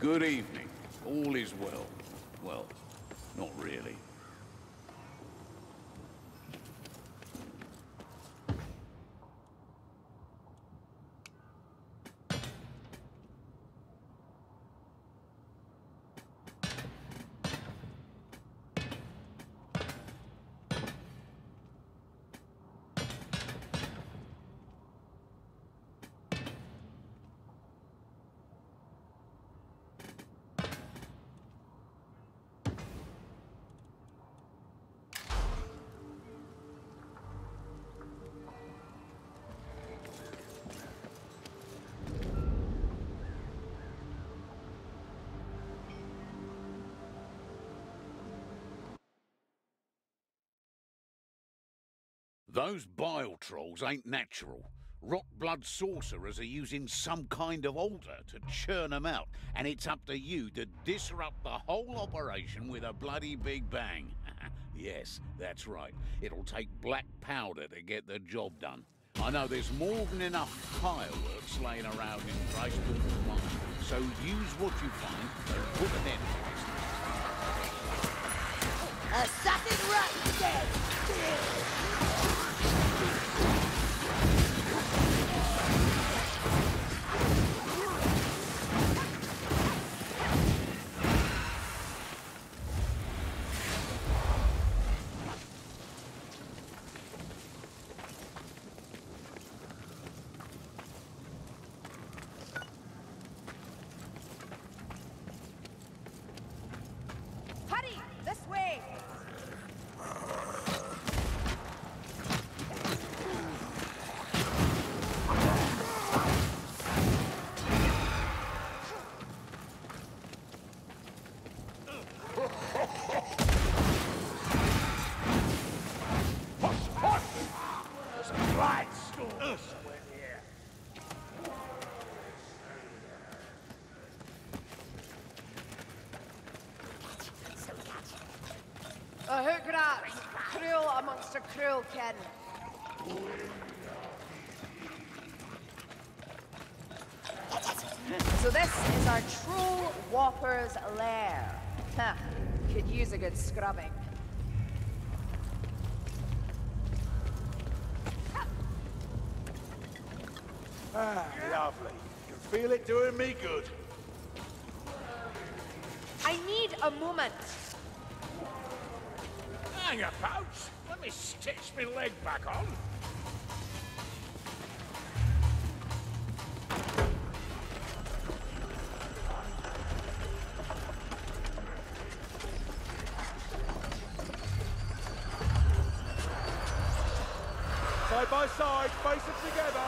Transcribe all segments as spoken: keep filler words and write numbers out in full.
Good evening. All is well. Well, not really. Those bile trolls ain't natural. Rot blood sorcerers are using some kind of altar to churn them out, and it's up to you to disrupt the whole operation with a bloody big bang. Yes, that's right. It'll take black powder to get the job done. I know there's more than enough fireworks laying around in Graceland's mine, so use what you find and put an end to this. Assassin rat dead! Hurry! This way! A hook rat, cruel amongst a cruel kin. So this is our troll whopper's lair. Huh, could use a good scrubbing. Ah, lovely. Can feel it doing me good. I need a moment. Hang about. Let me stitch my leg back on. Side by side, face them together.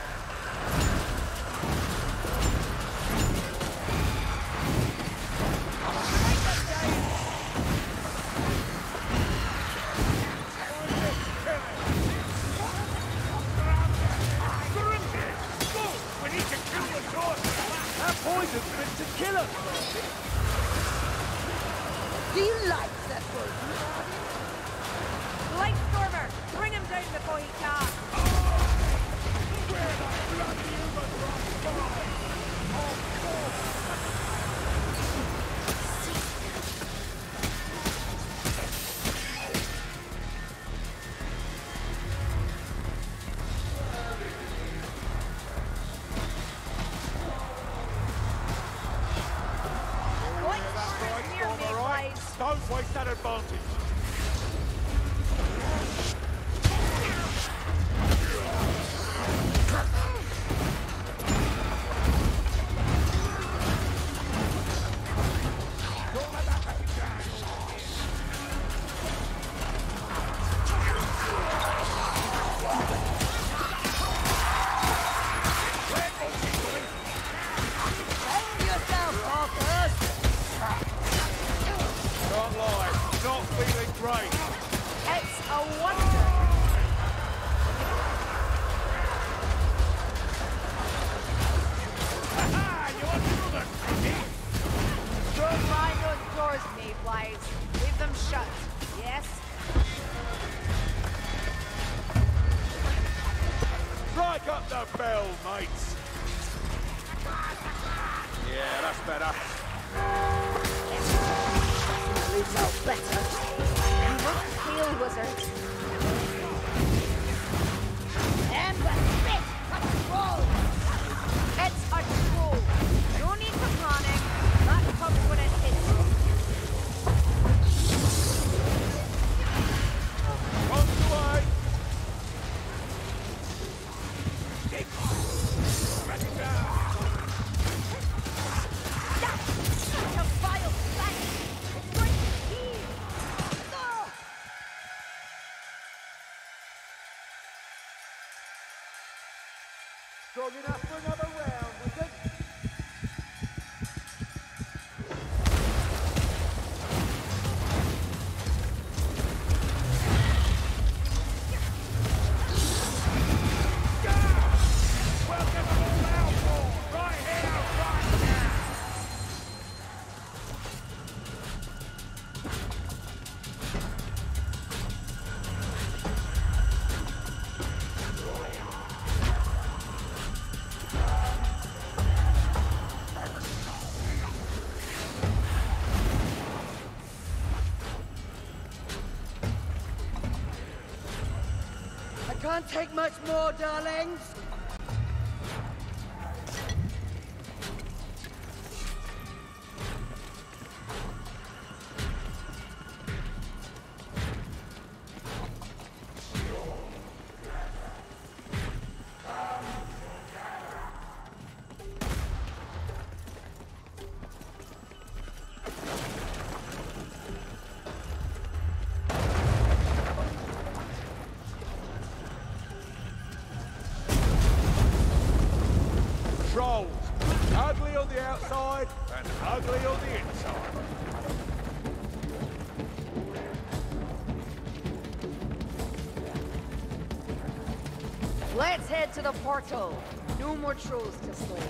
Poison's meant to kill us! Do you like that poison? Lightstormer, bring him down before he can. Where the bloody human runs by! Of course! Don't waste that advantage. Strike up the bell, mates! Yeah, that's better. Result better. You look pale, wizard. Amber Fist Patrol! It's a troll. No need for panic. That comes when it hits you. On the way! Back it down! Such a vile sight. It's going to heal. Strong enough for another round, was it? We'll get them all out, boy! Right here, right now! I can't take much more, darlings. Trolls. Ugly on the outside and ugly on the inside. Let's head to the portal. No more trolls to slay.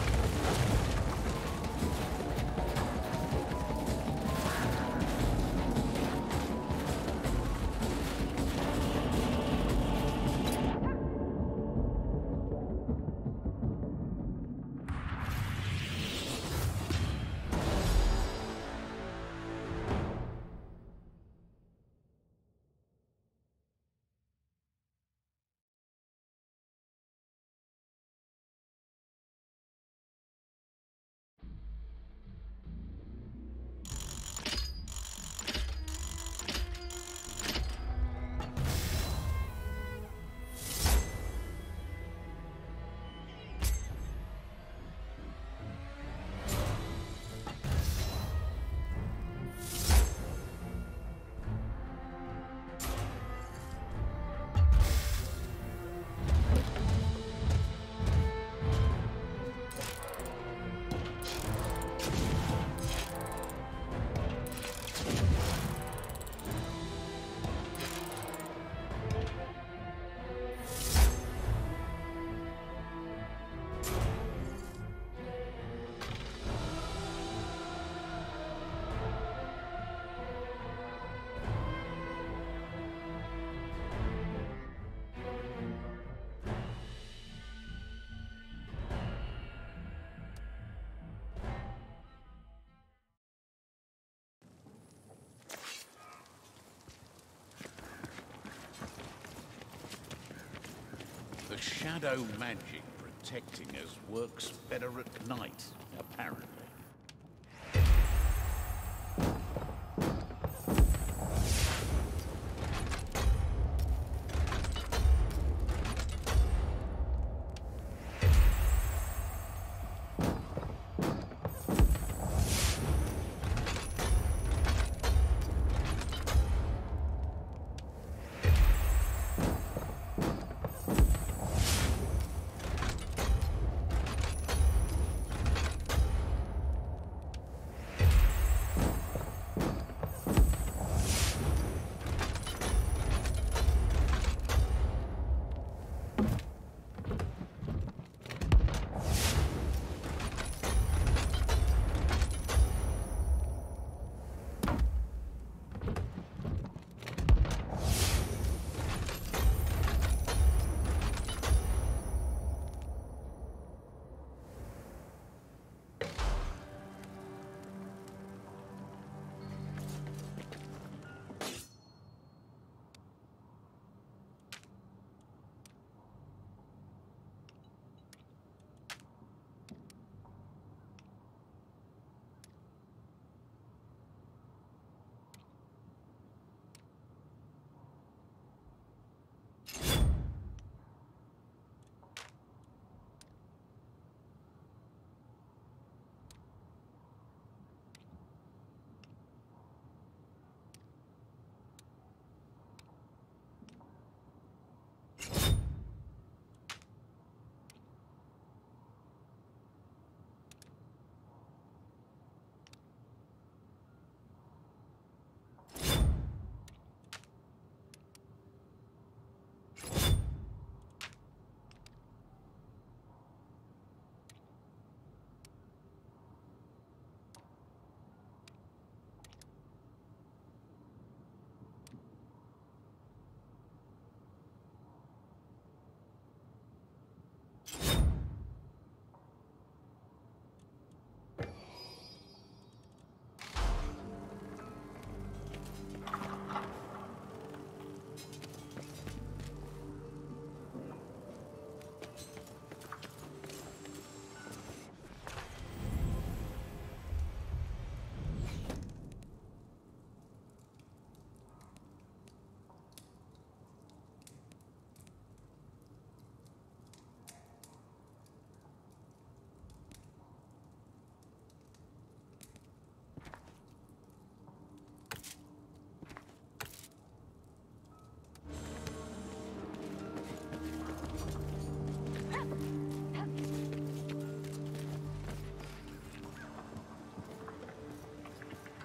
The shadow magic protecting us works better at night, apparently.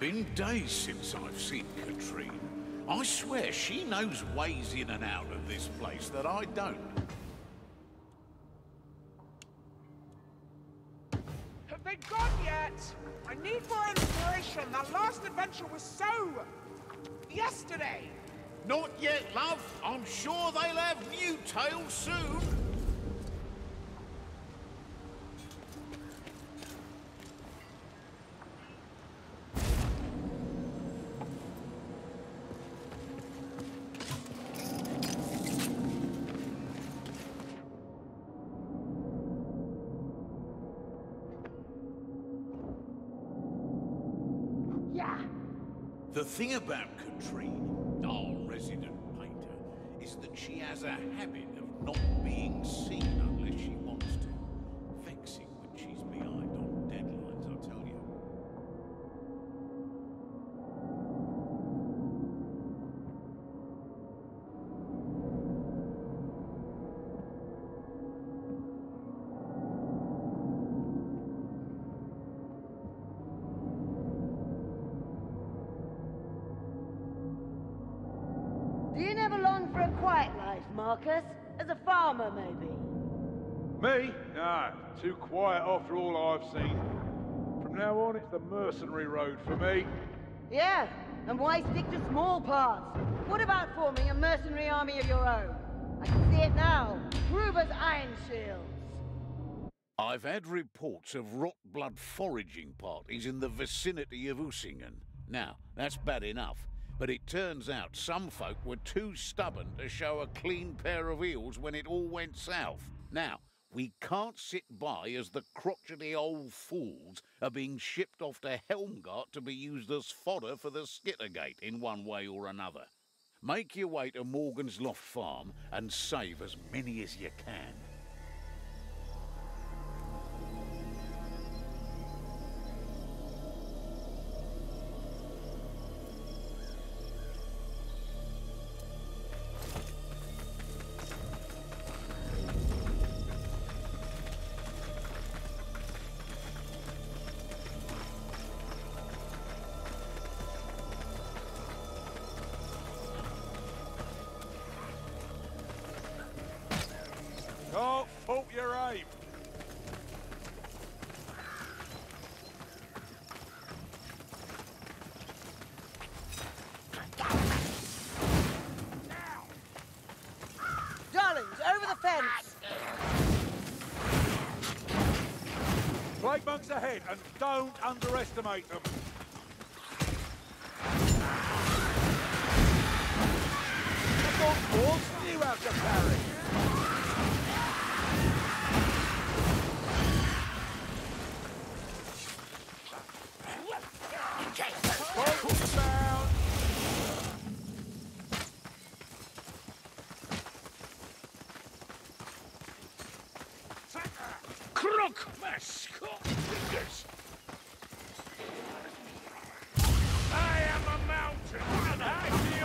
Been days since I've seen Katrine. I swear she knows ways in and out of this place that I don't. Have they gone yet? I need more inspiration. That last adventure was so... yesterday. Not yet, love. I'm sure they'll have new tales soon. The thing about Katrine, our resident painter, is that she has a habit of not being seen unless she wants to. Vexing when she's behind on deadlines, I tell you. Do you never long for a quiet life, Marcus? As a farmer, maybe? Me? No, too quiet after all I've seen. From now on, it's the mercenary road for me. Yeah, and why stick to small paths? What about forming a mercenary army of your own? I can see it now. Gruber's Iron Shields. I've had reports of rot blood foraging parties in the vicinity of Usingen. Now, that's bad enough. But it turns out some folk were too stubborn to show a clean pair of heels when it all went south. Now, we can't sit by as the crotchety old fools are being shipped off to Helmgart to be used as fodder for the Skittergate in one way or another. Make your way to Morgan's Loft Farm and save as many as you can. Can't fault your aim. Darlings, over the fence! Plague monks ahead, and don't underestimate them. I've got more stew out to carry. Crook, my Scott fingers! I am a mountain, and I feel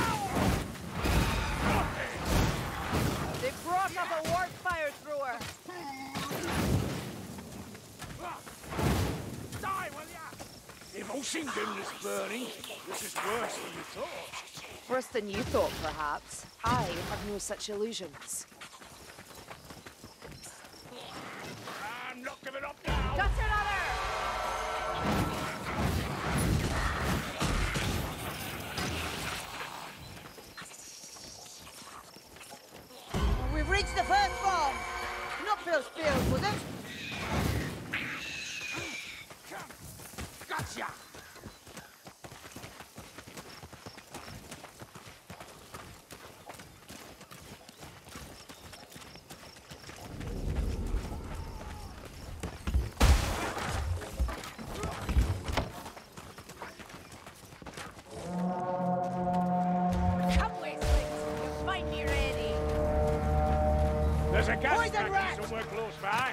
now! They brought up a warp fire thrower. Die, will ya? If Ossington is burning, this is worse than you thought. Worse than you thought, perhaps. I have no such illusions. I'm not giving up now! Got another! We've reached the first farm. Not Phil's field, was it? Gotcha! There's a gas Poison station rat! somewhere close by.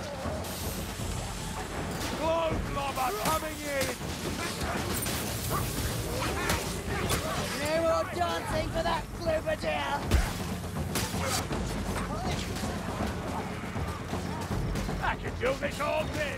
Glow blobber coming in! No more dancing for that Globadere! I can do this all day!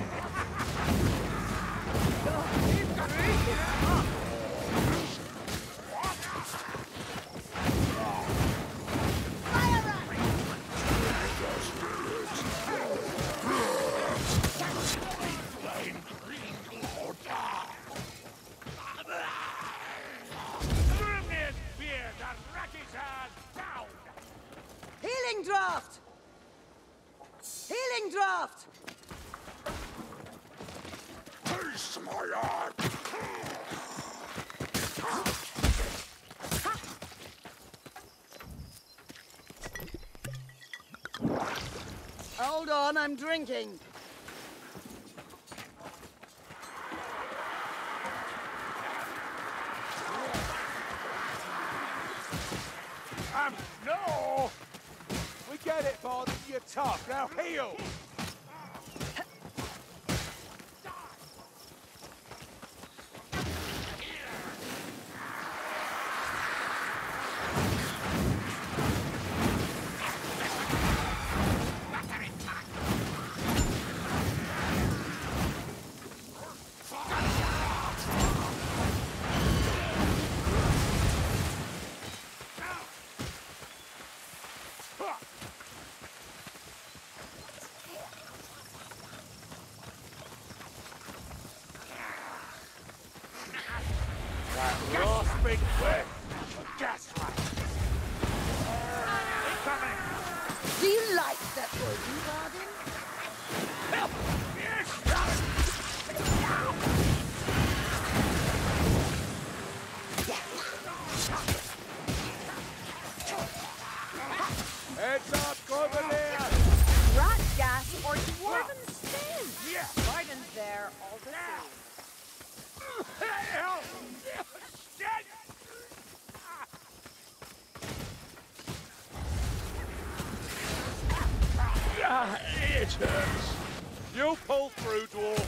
Healing draft! Healing draft! Taste my art! Hold on, I'm drinking. Um, no! We get it, Bod. You're tough. Now heal! Last big whiff of gaslight. Incoming! Do you like that poison garden? Help! Yes! Heads up, Globadere! Rat gas or dwarven skin? Yeah! Garden's there, all the same. Help! Shit! Ah, it hurts. You pull through, dwarf.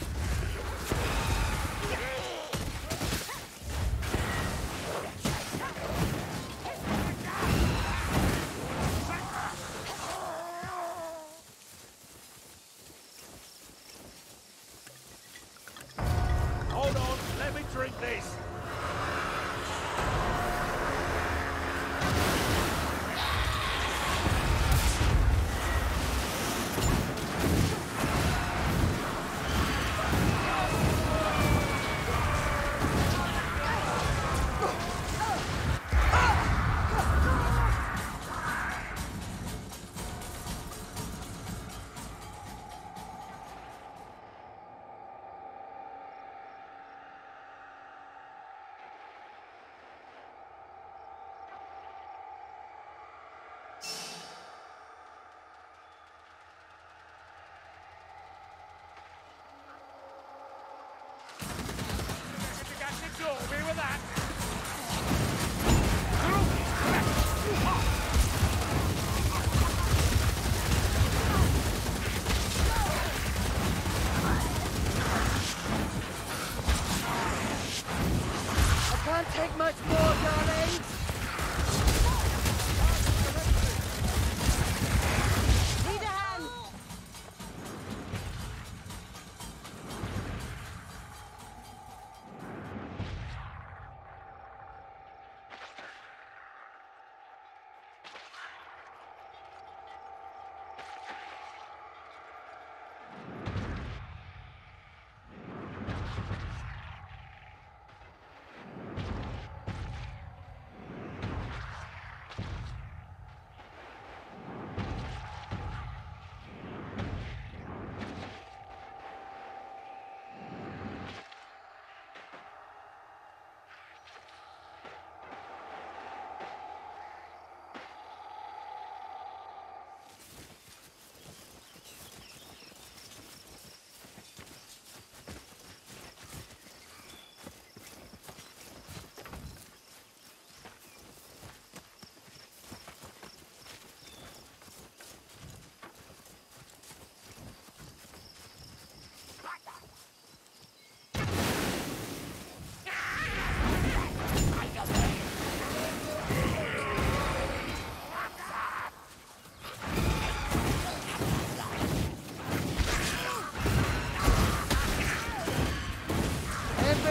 Hold on, let me drink this.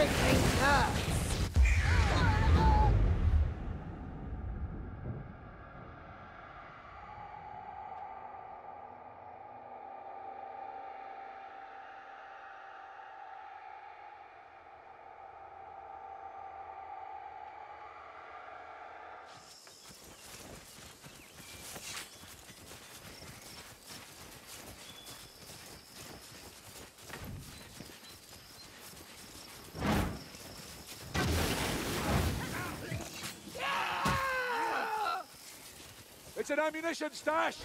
Everything hurts. It's an ammunition stash!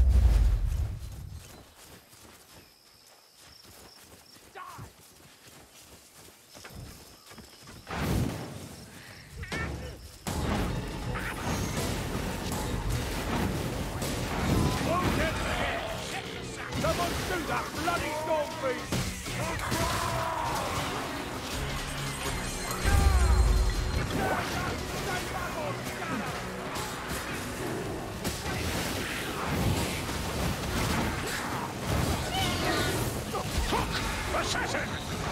Someone shoot that bloody storm beast! Assassin!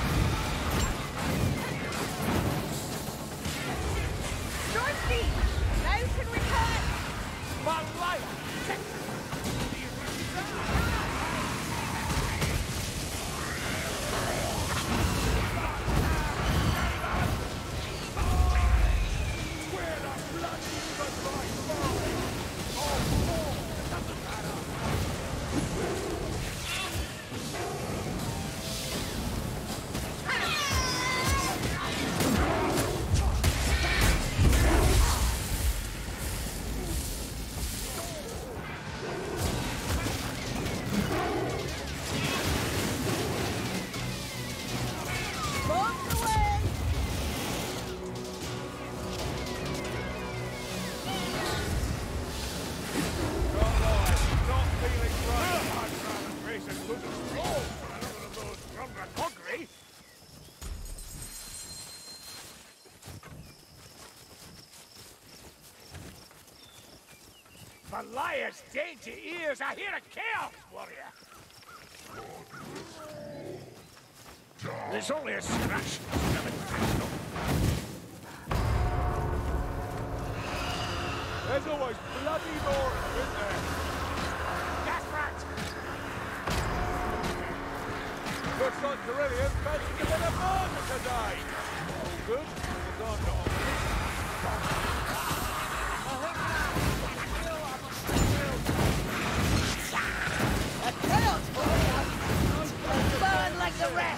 Dorothy! Now can we cut? My life! Liar's dainty ears are here to kill, warrior. There's only a scratch. There's always bloody more, isn't there? That's right. Looks like Carillion fancies a bit of murder today. All good, because I'm not on this. Burn like the rest!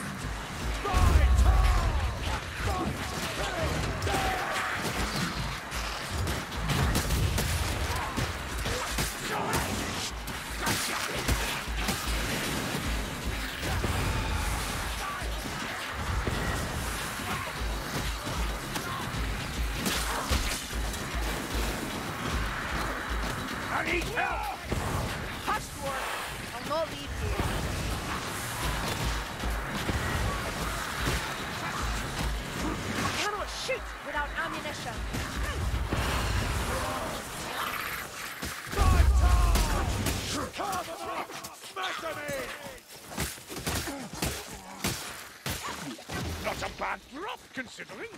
I need help! Hush, Dwarf! I'll not leave you. I cannot shoot without ammunition. Not a bad drop, considering.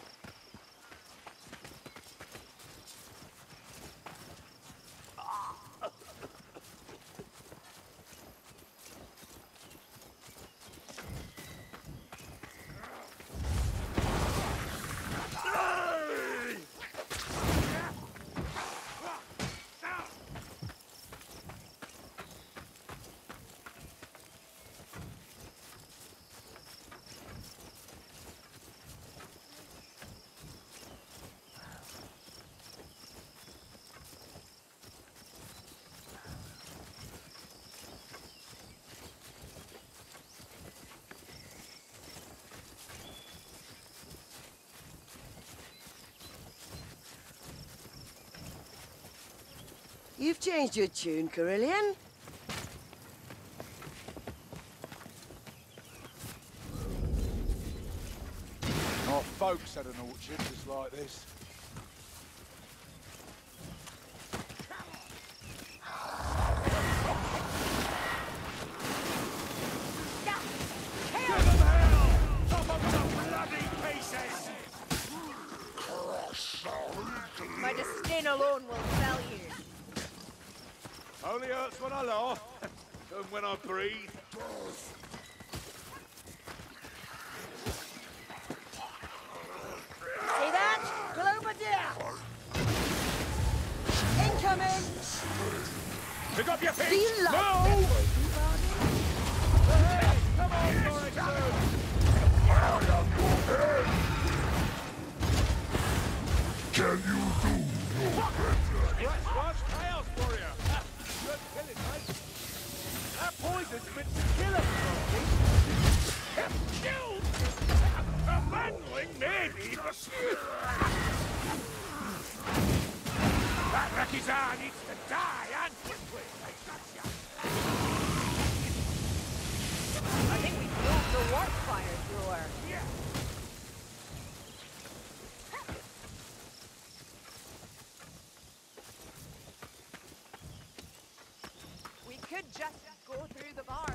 You've changed your tune, Carillion. Our folks had an orchard just like this. Give them hell! Top of the bloody case! alone will sell you. Only hurts when I laugh, and when I breathe. See that? Globadier! Incoming! Pick up your Do feet! you like Move! Hey, come on, Forrest! Can you do no better? Let's watch Chaos Warrior! Good killing, mate! That poison's meant to kill us, Rocky! Killed? A manling, maybe, but... That Rekizar needs to die, and quickly! I think we broke the warp fire thrower. Yeah. We could just go through the bars.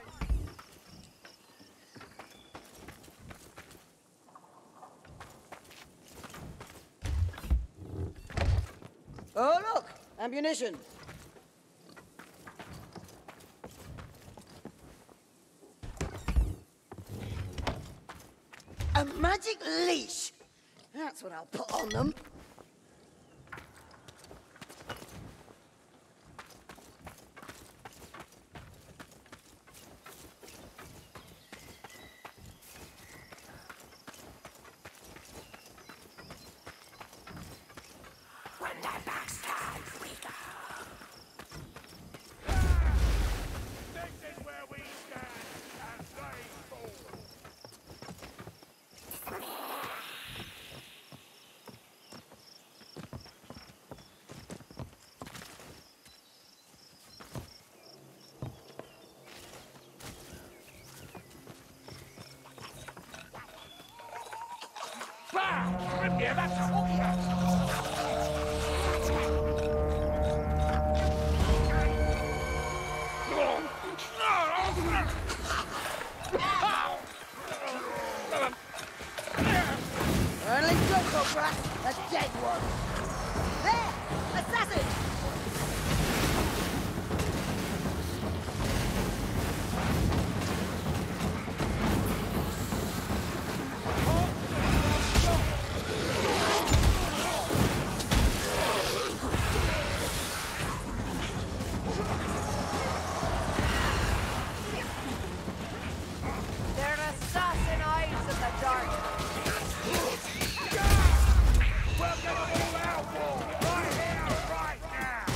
Oh, look! Ammunition! A magic leash! That's what I'll put on them. When the backstabs we go. This is where we stand, and they fall. Bah! Rip here, that's a hooker! Only Coco Brat, a dead one. There! Assassin! They're assassin eyes in the dark. We'll get them all out, Wall! Right here, right now!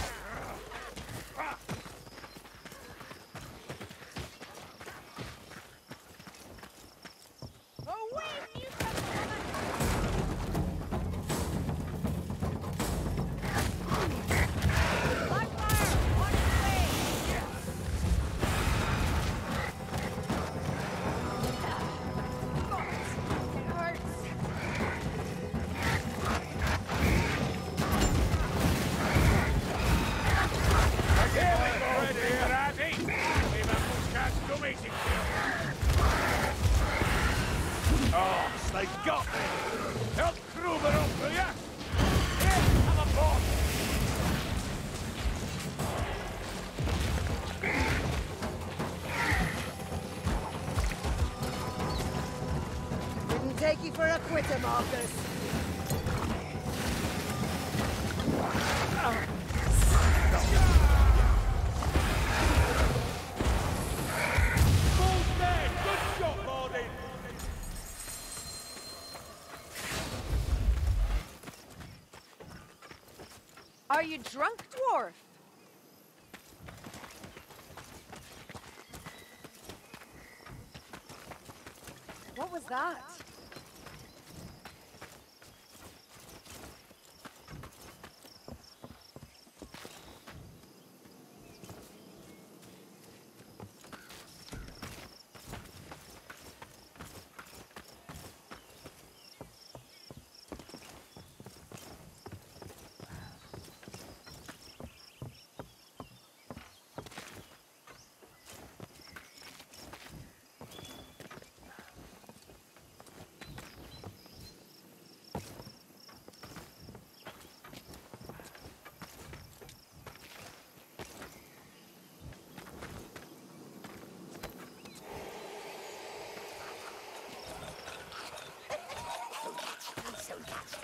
Away, you Blackfire, on your way! God, it hurts. Here we go, dear Addy! We've a Muscat dummy to kill! Oh, they got me! Help Kruber up, will ya? Here, have a ball! Didn't take you for a quitter, Marcus. Full dead! Good shot, Lordy! Are you drunk, dwarf? What was that?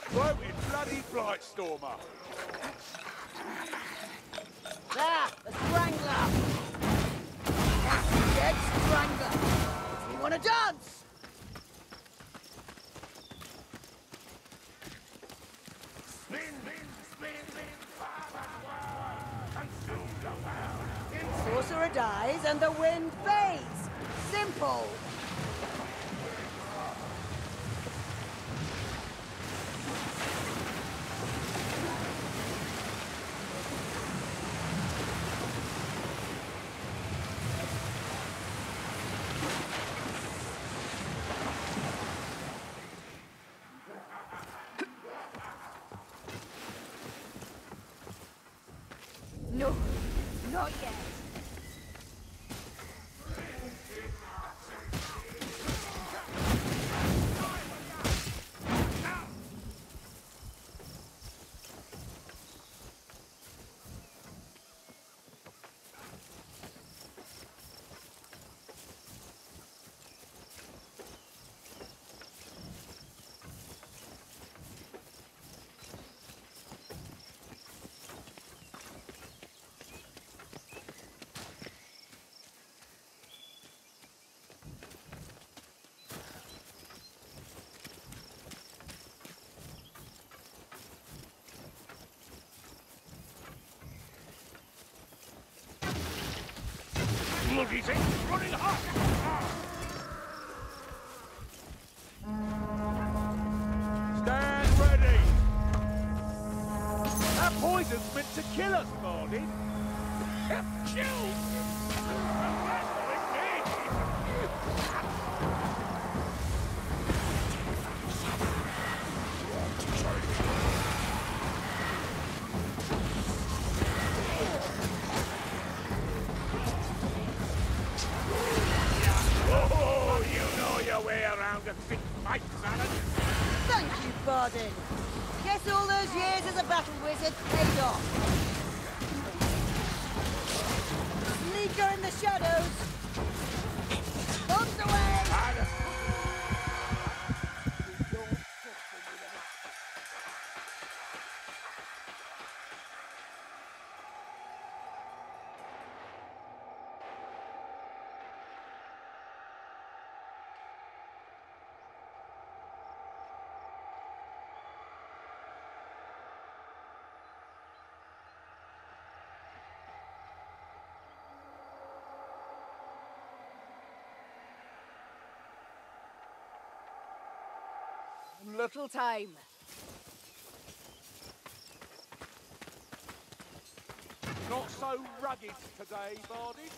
Floating bloody Blightstormer. There, the Strangler! Dead Strangler! You wanna dance? Spin, spin, spin, spin, far and wide. Consume the world. Sorcerer dies and the wind fades. Simple. No, not yet. Bloody thing's running hot! Stand ready! That poison's meant to kill us, Martin. Oh, you know your way around a thick fight, Salad. Thank you, Bardin. Guess all those years as a battle wizard paid off. Sneaker in the shadows. Bombs away! Little time. Not so rugged today, Bardi.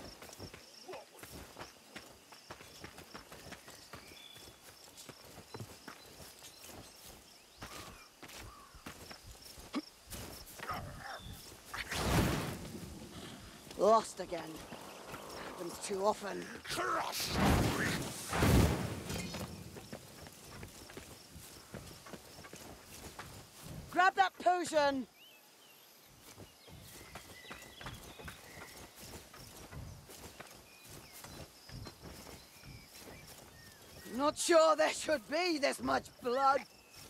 Lost again. Happens too often. Grab that potion! Not sure there should be this much blood.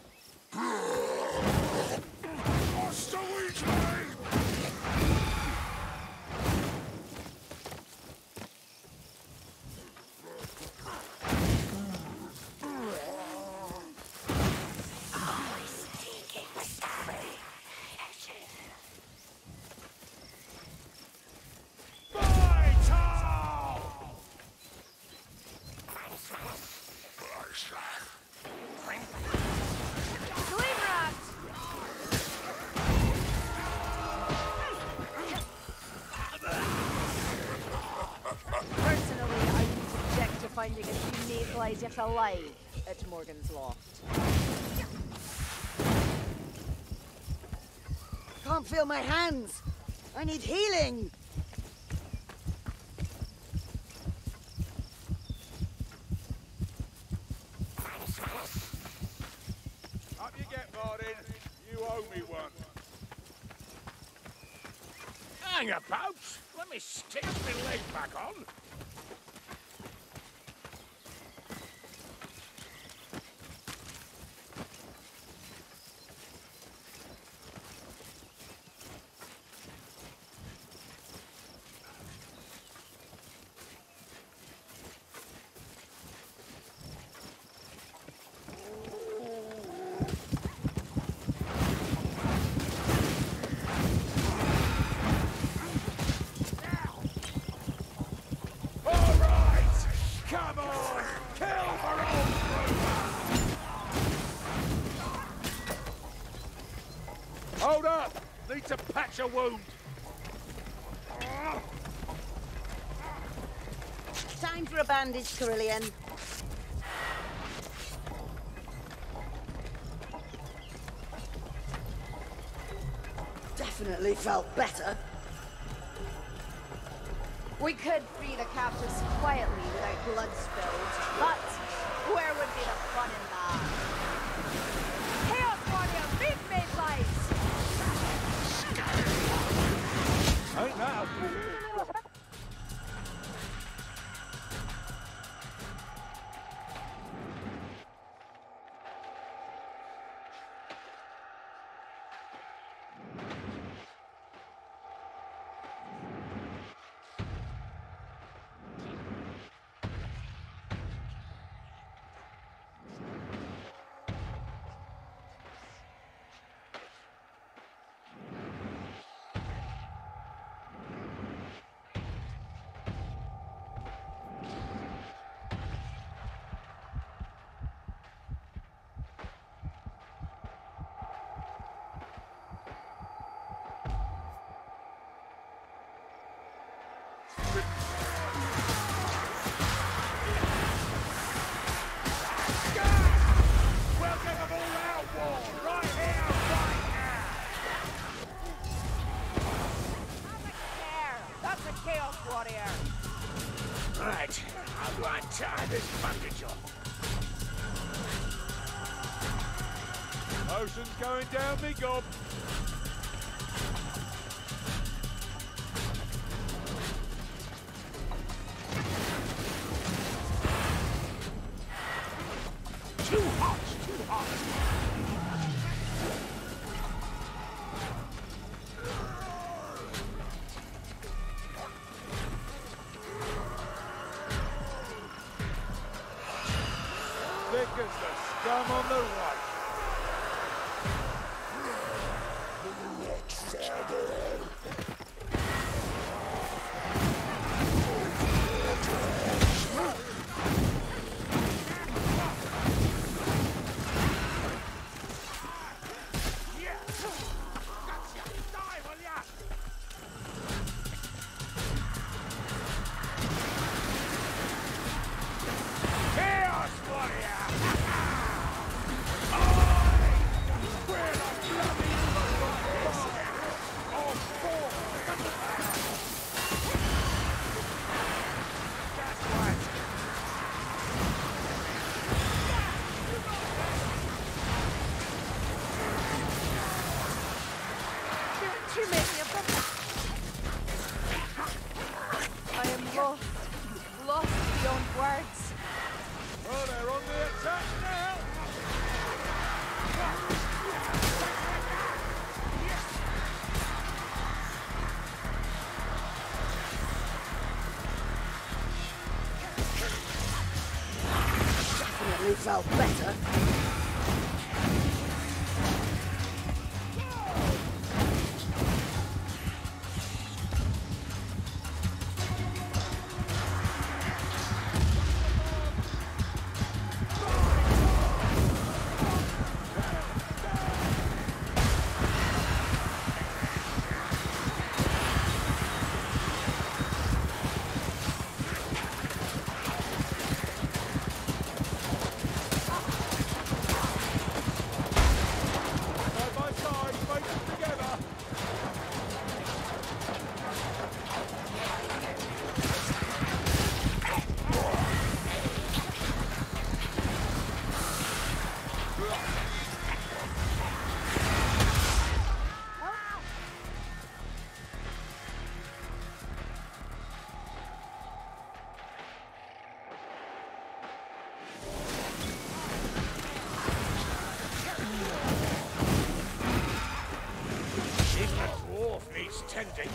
What's the weekend? Finding a few mayflies yet alive at Morgan's loft. Can't feel my hands. I need healing. Up you get, Martin. You owe me one. Hang about. Let me stick my leg back on. Kill for old Kruger! Hold up! Need to patch a wound. Time for a bandage, Carillion. Definitely felt better. We could free the captives quietly without blood spilled, but where would be the fun in that? Chaos Warrior, meet me, please! Ain't that a... Right, I'll go and tie this bandage on. Motion's going down me gob. Too hot, too hot. Thick as the scum on the right. Felt better. Tending.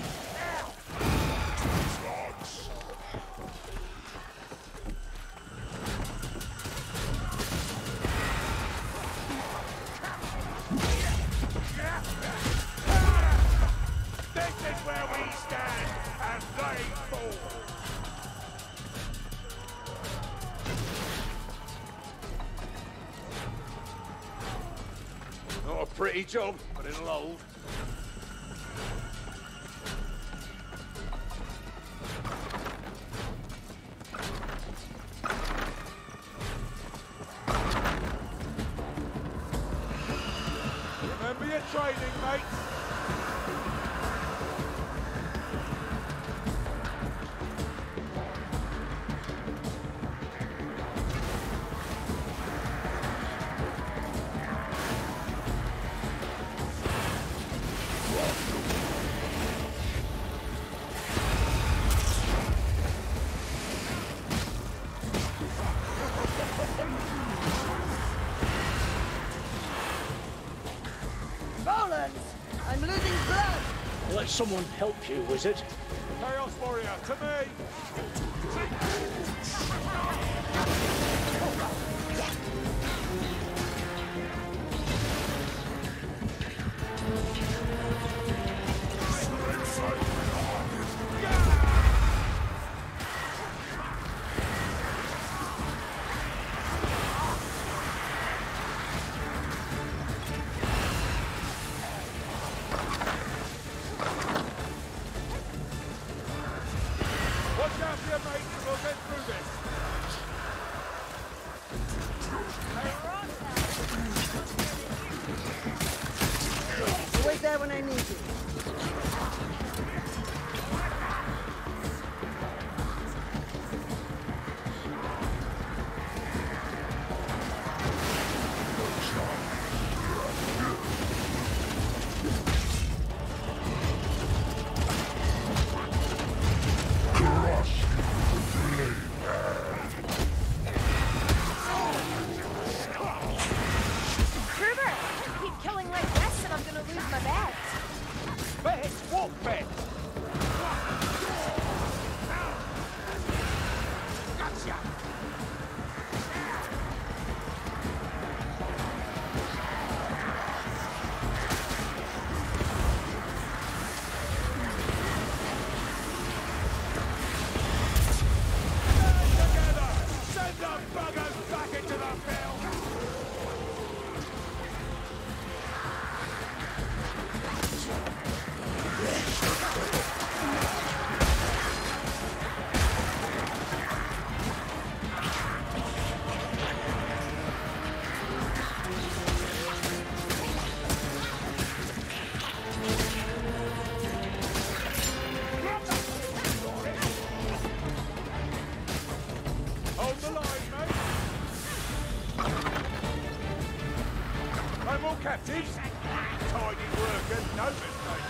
This is where we stand, and they fall. Pretty job, but it'll hold. Remember your training, mate. I'm losing blood! Let someone help you, wizard. Chaos Warrior, to me! Always there when I need you. Captives? Tidy work and no mistake.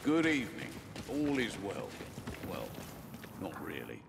Good evening. All is well. Well, not really.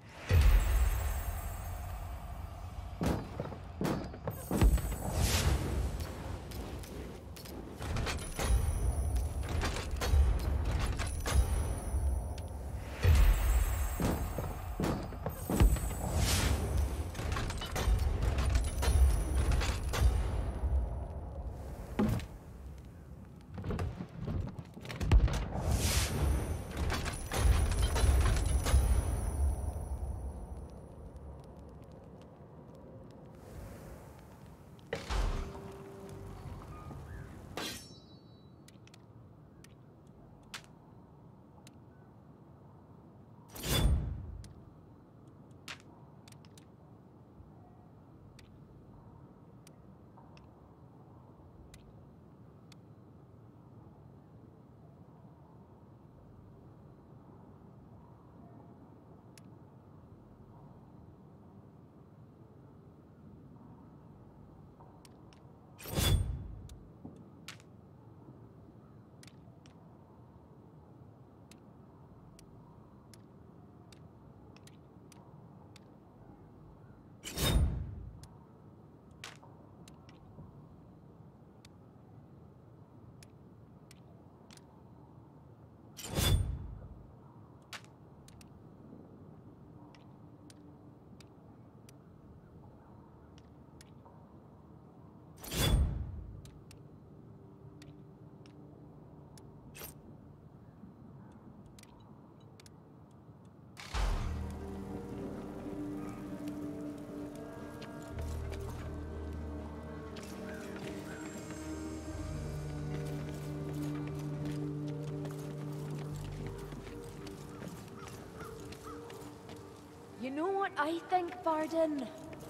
You know what I think, Varden?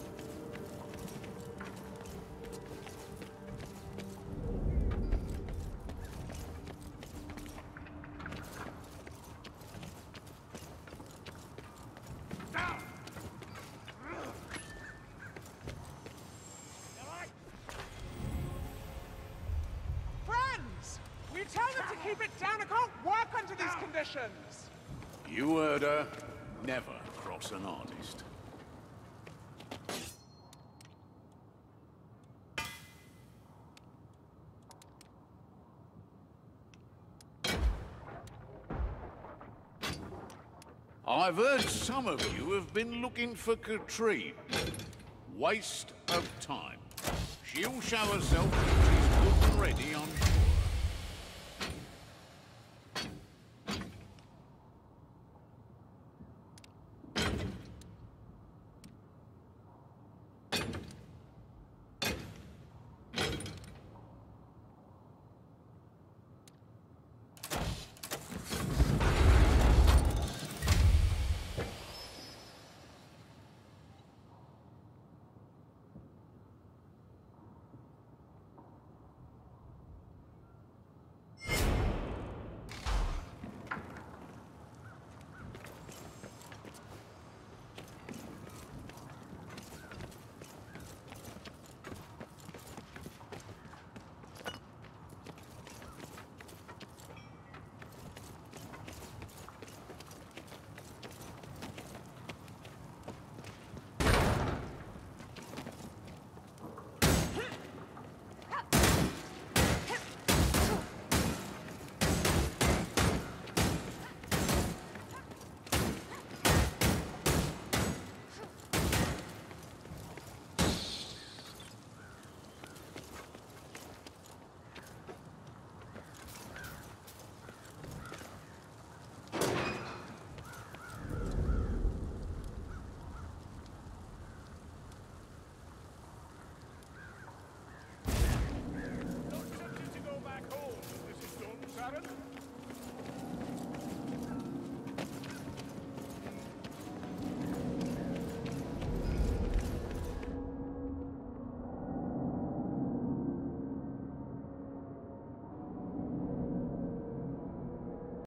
Friends! We tell them to keep it down. I can't work under these conditions. You heard her. Never cross an artist. I've heard some of you have been looking for Katrine. Waste of time. She'll show herself when she's good and ready, I'm sure.